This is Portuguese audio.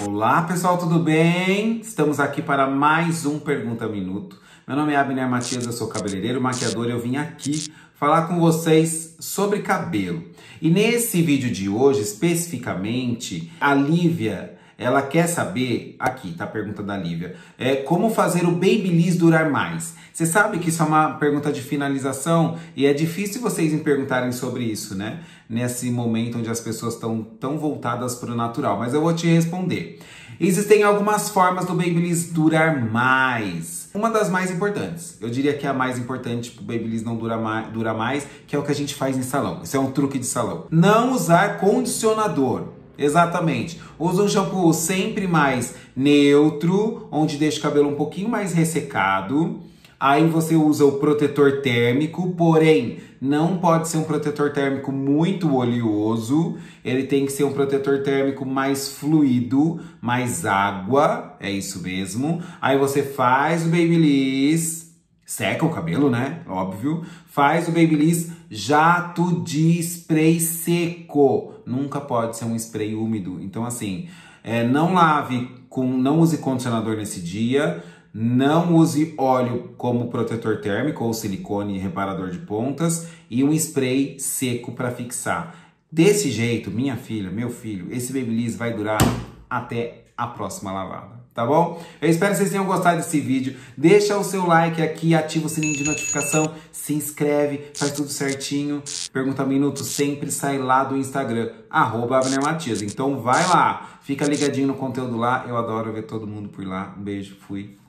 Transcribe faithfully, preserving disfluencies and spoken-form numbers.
Olá pessoal, tudo bem? Estamos aqui para mais um Pergunta Minuto. Meu nome é Abner Matias, eu sou cabeleireiro, maquiador e eu vim aqui falar com vocês sobre cabelo. E nesse vídeo de hoje, especificamente, a Lívia, ela quer saber, aqui tá a pergunta da Lívia, é como fazer o Babyliss durar mais. Você sabe que isso é uma pergunta de finalização e é difícil vocês me perguntarem sobre isso, né? Nesse momento onde as pessoas estão tão voltadas para o natural, mas eu vou te responder. Existem algumas formas do Babyliss durar mais. Uma das mais importantes, eu diria que é a mais importante para o Babyliss não durar mais, durar mais, que é o que a gente faz em salão. Isso é um truque de salão. Não usar condicionador. Exatamente. Usa um shampoo sempre mais neutro, onde deixa o cabelo um pouquinho mais ressecado. Aí você usa o protetor térmico, porém, não pode ser um protetor térmico muito oleoso. Ele tem que ser um protetor térmico mais fluido, mais água, é isso mesmo. Aí você faz o Babyliss, seca o cabelo, né? Óbvio. Faz o Babyliss jato de spray seco. Nunca pode ser um spray úmido. Então, assim, é, não lave com, não use condicionador nesse dia. Não use óleo como protetor térmico ou silicone reparador de pontas e um spray seco para fixar. Desse jeito, minha filha, meu filho, esse Babyliss vai durar até a próxima lavada, tá bom? Eu espero que vocês tenham gostado desse vídeo. Deixa o seu like aqui, ativa o sininho de notificação, se inscreve, faz tudo certinho. Pergunta Minuto sempre sai lá do Instagram, arroba Abner Matias. Então vai lá, fica ligadinho no conteúdo lá. Eu adoro ver todo mundo por lá. Um beijo, fui.